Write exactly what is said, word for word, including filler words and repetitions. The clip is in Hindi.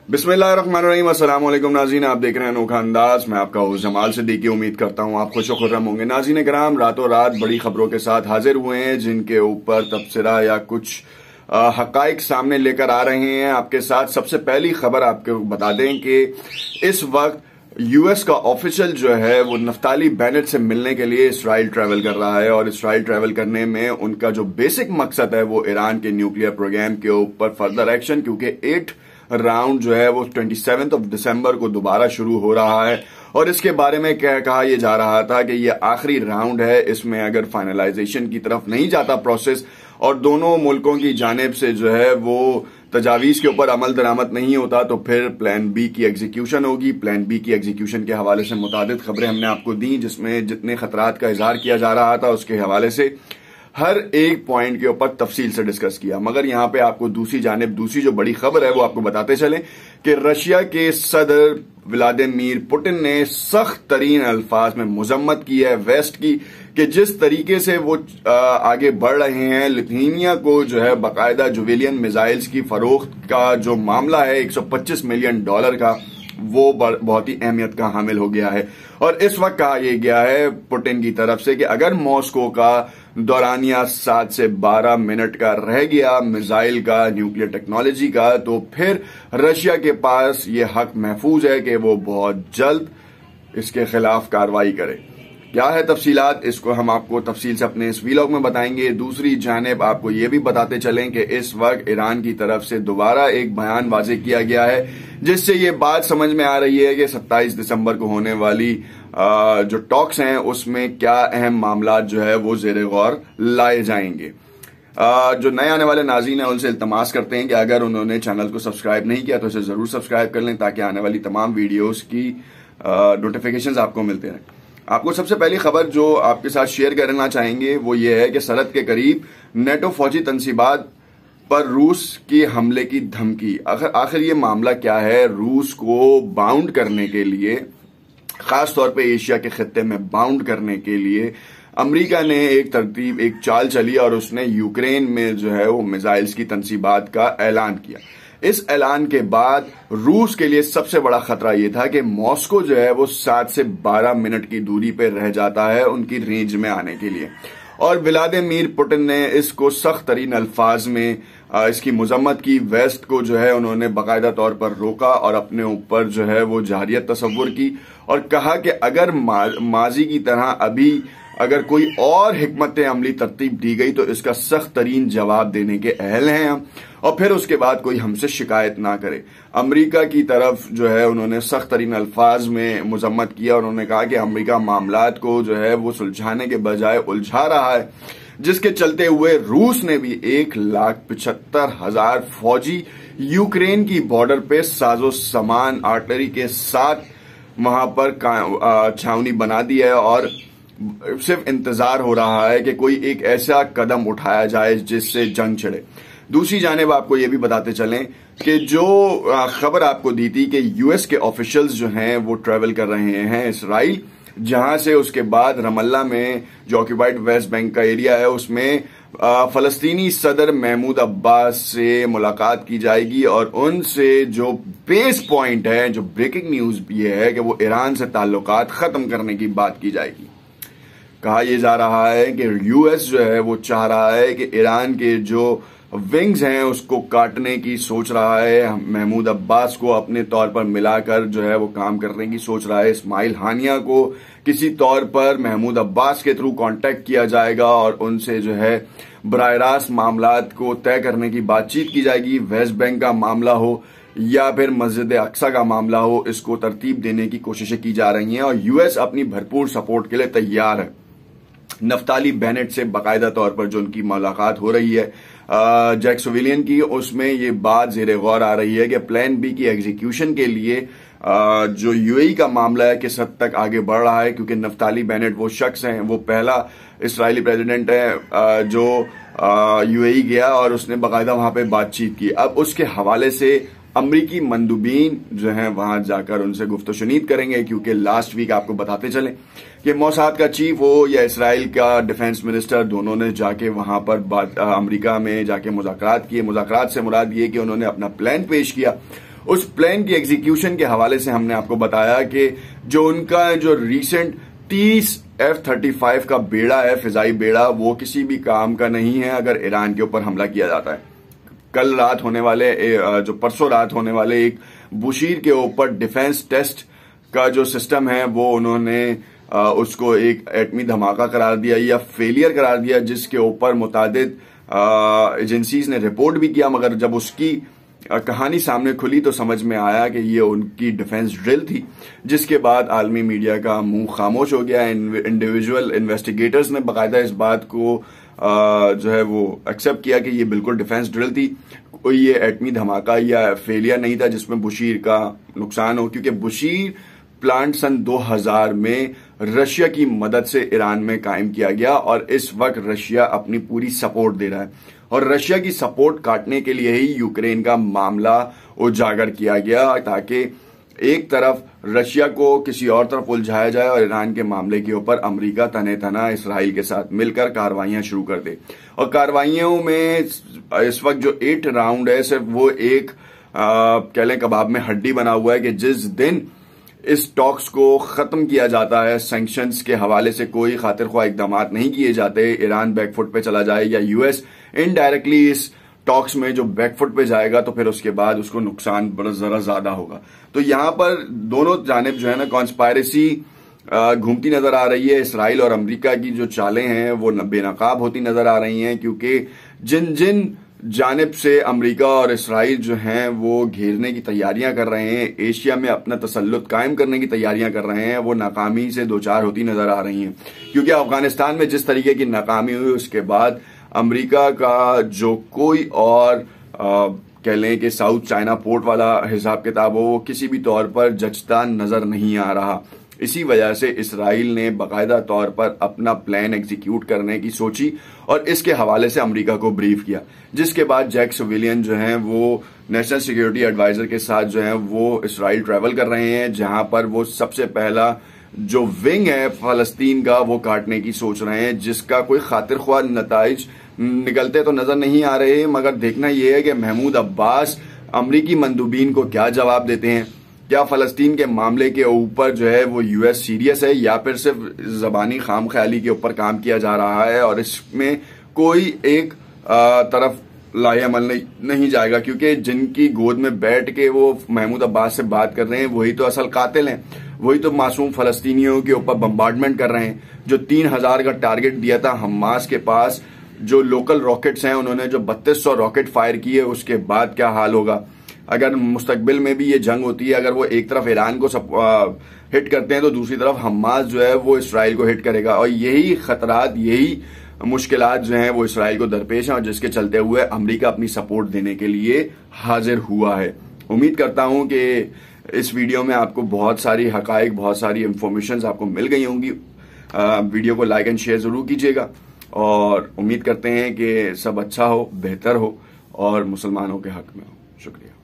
बिस्मिल्लाहिर्रहमानिर्रहीम, अस्सलाम वालेकुम नाज़रीन। आप देख रहे हैं अनोखा अंदाज। मैं आपका होस्ट जमाल सिद्दीकी। उम्मीद करता हूं आप खुश खुर्रम होंगे। नाज़रीन कराम, रातों रात बड़ी खबरों के साथ हाजिर हुए हैं जिनके ऊपर तबसरा या कुछ हकाइक सामने लेकर आ रहे हैं आपके साथ। सबसे पहली खबर आपको बता दें कि इस वक्त यूएस का ऑफिशियल जो है वो नफ्ताली बेनेट से मिलने के लिए इसराइल ट्रैवल कर रहा है और इसराइल ट्रैवल करने में उनका जो बेसिक मकसद है वो ईरान के न्यूक्लियर प्रोग्राम के ऊपर फर्दर एक्शन, क्योंकि एट राउंड जो है वो ट्वेंटी सेवेंथ ऑफ दिसंबर को दोबारा शुरू हो रहा है और इसके बारे में क्या कहा यह जा रहा था कि ये आखिरी राउंड है। इसमें अगर फाइनलाइजेशन की तरफ नहीं जाता प्रोसेस और दोनों मुल्कों की जानिब से जो है वो तजावीज के ऊपर अमल दरामद नहीं होता तो फिर प्लान बी की एग्जीक्यूशन होगी। प्लान बी की एग्जीक्यूशन के हवाले से मुतादिद खबरें हमने आपको दी, जिसमें जितने खतरात का इजहार किया जा रहा था उसके हवाले से हर एक पॉइंट के ऊपर तफसील से डिस्कस किया। मगर यहां पे आपको दूसरी जानिब दूसरी जो बड़ी खबर है वो आपको बताते चलें कि रशिया के सदर व्लादिमीर पुतिन ने सख्त तरीन अल्फाज में मजम्मत की है वेस्ट की कि जिस तरीके से वो आगे बढ़ रहे हैं। लिथुआनिया को जो है बाकायदा जुवेलियन मिसाइल्स की फरोख्त का जो मामला है एक सौ पच्चीस मिलियन डॉलर का, वो बहुत ही अहमियत का हामिल हो गया है। और इस वक्त कहा यह गया है पुतिन की तरफ से कि अगर मॉस्को का दौरानिया सात से बारह मिनट का रह गया मिसाइल का, न्यूक्लियर टेक्नोलॉजी का, तो फिर रशिया के पास ये हक महफूज है कि वो बहुत जल्द इसके खिलाफ कार्रवाई करे। क्या है तफसीलात, इसको हम आपको तफसील से अपने इस वीलॉग में बताएंगे। दूसरी जानिब आपको ये भी बताते चलें कि इस वक्त ईरान की तरफ से दोबारा एक बयान वाजे किया गया है जिससे ये बात समझ में आ रही है कि सत्ताईस दिसंबर को होने वाली जो टॉक्स हैं उसमें क्या अहम मामला जो है वो जेर गौर लाए जाएंगे। जो नए आने वाले नाज़रीन हैं उनसे इल्तमास करते हैं कि अगर उन्होंने चैनल को सब्सक्राइब नहीं किया तो इसे जरूर सब्सक्राइब कर लें ताकि आने वाली तमाम वीडियोस की नोटिफिकेशंस आपको मिलते रहें। आपको सबसे पहली खबर जो आपके साथ शेयर करना चाहेंगे वो ये है कि सरहद के करीब नेटो फौजी तनसीबात पर रूस की हमले की धमकी। आखिर आखिर ये मामला क्या है? रूस को बाउंड करने के लिए, खास तौर पे एशिया के खित्ते में बाउंड करने के लिए अमेरिका ने एक तरतीब एक चाल चली और उसने यूक्रेन में जो है वो मिसाइल्स की तनसीबात का ऐलान किया। इस ऐलान के बाद रूस के लिए सबसे बड़ा खतरा यह था कि मॉस्को जो है वो सात से बारह मिनट की दूरी पर रह जाता है उनकी रेंज में आने के लिए। और व्लादिमीर पुतिन ने इसको सख्त तरीन अल्फाज में इसकी मजम्मत की। वेस्ट को जो है उन्होंने बाकायदा तौर पर रोका और अपने ऊपर जो है वो जारियत तस्वुर की और कहा कि अगर मा, माजी की तरह अभी अगर कोई और हिकमत अमली तरतीब दी गई तो इसका सख्त तरीन जवाब देने के अहल हैं हम, और फिर उसके बाद कोई हमसे शिकायत ना करे। अमेरिका की तरफ जो है उन्होंने सख्त तरीन अल्फाज में मजम्मत किया और उन्होंने कहा कि अमेरिका मामलात को जो है वो सुलझाने के बजाय उलझा रहा है, जिसके चलते हुए रूस ने भी एक लाख पिछहत्तर हजार फौजी यूक्रेन की बॉर्डर पे साजो सामान आर्टलरी के साथ वहां पर छावनी बना दी है और सिर्फ इंतजार हो रहा है कि कोई एक ऐसा कदम उठाया जाए जिससे जंग छिड़े। दूसरी जानिब आपको यह भी बताते चलें कि जो खबर आपको दी थी कि यूएस के ऑफिशियल्स जो हैं वो ट्रैवल कर रहे हैं इसराइल, जहां से उसके बाद रमल्ला में जो ऑक्यूपाइड वेस्ट बैंक का एरिया है उसमें फलस्तीनी सदर महमूद अब्बास से मुलाकात की जाएगी और उनसे जो बेस पॉइंट है, जो ब्रेकिंग न्यूज भी है कि वो ईरान से ताल्लुकात खत्म करने की बात की जाएगी। कहा यह जा रहा है कि यूएस जो है वो चाह रहा है कि ईरान के जो विंग्स हैं उसको काटने की सोच रहा है। महमूद अब्बास को अपने तौर पर मिलाकर जो है वो काम करने की सोच रहा है। इस्माइल हानिया को किसी तौर पर महमूद अब्बास के थ्रू कांटेक्ट किया जाएगा और उनसे जो है बराह रास्त मामलात को तय करने की बातचीत की जाएगी। वेस्ट बैंक का मामला हो या फिर मस्जिद अक्सा का मामला हो, इसको तरतीब देने की कोशिशें की जा रही हैं और यूएस अपनी भरपूर सपोर्ट के लिए तैयार है। नफ्ताली बेनेट से बाकायदा तौर पर जो उनकी मुलाकात हो रही है जैक्सविलियन की, उसमें ये बात जेर गौर आ रही है कि प्लान बी की एग्जीक्यूशन के लिए जो यूएई का मामला है किस हद तक आगे बढ़ रहा है, क्योंकि नफ्ताली बेनेट वो शख्स हैं, वो पहला इसराइली प्रेसिडेंट है जो यूएई गया और उसने बाकायदा वहां पे बातचीत की। अब उसके हवाले से अमरीकी मंदूबीन जो हैं वहां जाकर उनसे गुफ्तशुनीद करेंगे, क्योंकि लास्ट वीक आपको बताते चले कि मोसाद का चीफ हो या इसराइल का डिफेंस मिनिस्टर, दोनों ने जाके वहां पर बात अमरीका में जाके मुज़ाकरात किए। मुज़ाकरात से मुराद ये कि उन्होंने अपना प्लान पेश किया उस प्लान की एग्जीक्यूशन के हवाले से हमने आपको बताया कि जो उनका जो रीसेंट तीस एफ थर्टी फाइव का बेड़ा है, फिजाई बेड़ा, वो किसी भी काम का नहीं है अगर ईरान के ऊपर हमला किया जाता है। कल रात होने वाले, जो परसों रात होने वाले एक बुशीर के ऊपर डिफेंस टेस्ट का जो सिस्टम है वो उन्होंने उसको एक एटमी धमाका करार दिया या फेलियर करार दिया, जिसके ऊपर मुतादिद एजेंसीज ने रिपोर्ट भी किया, मगर जब उसकी कहानी सामने खुली तो समझ में आया कि ये उनकी डिफेंस ड्रिल थी, जिसके बाद आलमी मीडिया का मुंह खामोश हो गया। इंडिविजुअल इन्वेस्टिगेटर्स ने बाकायदा इस बात को आ, जो है वो एक्सेप्ट किया कि ये बिल्कुल डिफेंस ड्रिल थी, कोई ये एटमी धमाका या फेलियर नहीं था जिसमें बुशीर का नुकसान हो, क्योंकि बुशीर प्लांट सन दो हज़ार में रशिया की मदद से ईरान में कायम किया गया और इस वक्त रशिया अपनी पूरी सपोर्ट दे रहा है और रशिया की सपोर्ट काटने के लिए ही यूक्रेन का मामला उजागर किया गया, ताकि एक तरफ रशिया को किसी और तरफ उलझाया जाए और ईरान के मामले के ऊपर अमेरिका तने तना इसराइल के साथ मिलकर कार्रवाइयां शुरू कर दे। और कार्रवाइयों में इस वक्त जो एट राउंड है सिर्फ वो एक कह लें कबाब में हड्डी बना हुआ है कि जिस दिन इस टॉक्स को खत्म किया जाता है, सैंक्शंस के हवाले से कोई खातिर ख्वाह इकदाम नहीं किए जाते, ईरान बैकफुट पे चला जाए या यूएस इनडायरेक्टली इस टॉक्स में जो बैकफुट पे जाएगा तो फिर उसके बाद उसको नुकसान बड़ा जरा ज्यादा होगा। तो यहां पर दोनों जानिब जो है ना कॉन्स्पायरेसी घूमती नजर आ रही है। इसराइल और अमेरिका की जो चालें हैं वो बेनकाब होती नजर आ रही हैं, क्योंकि जिन जिन जानिब से अमेरिका और इसराइल जो हैं वो घेरने की तैयारियां कर रहे हैं, एशिया में अपना तसल्लुत कायम करने की तैयारियां कर रहे हैं, वो नाकामी से दो चार होती नजर आ रही हैं। क्योंकि अफगानिस्तान में जिस तरीके की नाकामी हुई उसके बाद अमेरिका का जो कोई और आ, कह लें कि साउथ चाइना पोर्ट वाला हिसाब किताब हो वो किसी भी तौर पर जचता नजर नहीं आ रहा। इसी वजह से इसराइल ने बाकायदा तौर पर अपना प्लान एग्जीक्यूट करने की सोची और इसके हवाले से अमेरिका को ब्रीफ किया, जिसके बाद जैक सिविलियन जो हैं वो नेशनल सिक्योरिटी एडवाइजर के साथ जो हैं वो इसराइल ट्रैवल कर रहे हैं, जहां पर वो सबसे पहला जो विंग है फलस्तीन का वो काटने की सोच रहे हैं, जिसका कोई खातिर ख्वाह नताइज निकलते तो नजर नहीं आ रहे। मगर देखना यह है कि महमूद अब्बास अमरीकी मंदूबीन को क्या जवाब देते हैं। क्या फलस्तीन के मामले के ऊपर जो है वो यूएस सीरियस है या फिर सिर्फ जबानी खाम ख्याली के ऊपर काम किया जा रहा है और इसमें कोई एक आ, तरफ लाएअमल नहीं, नहीं जाएगा, क्योंकि जिनकी गोद में बैठ के वो महमूद अब्बास से बात कर रहे हैं वही तो असल कातिल हैं, वही तो मासूम फलस्तीनियों के ऊपर बम्बार्डमेंट कर रहे हैं। जो तीन हजार का टारगेट दिया था हमास के पास, जो लोकल रॉकेट्स हैं उन्होंने जो बत्तीस सौ रॉकेट फायर किए, उसके बाद क्या हाल होगा अगर मुस्तकबिल में भी ये जंग होती है। अगर वो एक तरफ ईरान को सब, आ, हिट करते हैं तो दूसरी तरफ हमास जो है वो इसराइल को हिट करेगा और यही खतरात, यही मुश्किलात जो हैं वो इसराइल को दरपेश हैं और जिसके चलते हुए अमेरिका अपनी सपोर्ट देने के लिए हाजिर हुआ है। उम्मीद करता हूं कि इस वीडियो में आपको बहुत सारी हकाइक, बहुत सारी इंफॉर्मेशन आपको मिल गई होंगी। वीडियो को लाइक एंड शेयर जरूर कीजिएगा और उम्मीद करते हैं कि सब अच्छा हो, बेहतर हो और मुसलमानों के हक में हो। शुक्रिया।